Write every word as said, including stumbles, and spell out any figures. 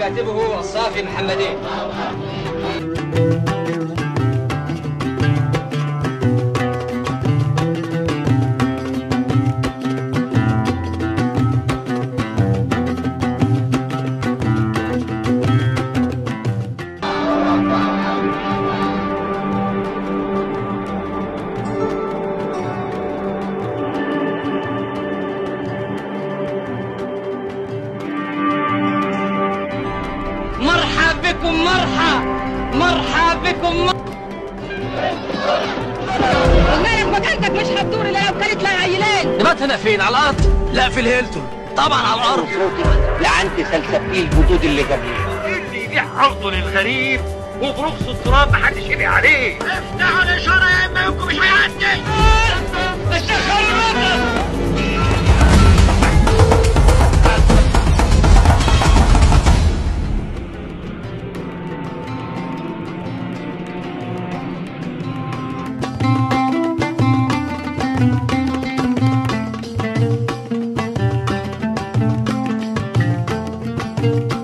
كاتبه الصافي محمدين. مرحب بكم، مرحب مرحب بكم. مالك مكانتك مش هتدور الا لو كانت لها عيلين. نبات هنا فين؟ على الارض؟ لا في الهيلتون طبعا على الارض. لعنت سلسبيل الجدود اللي قبلي اللي يبيع عرضه للغريب وبرخص التراب محدش يبيع عليه. افتحوا الاشاره يا اما يمكن مش هيعدي. Thank you.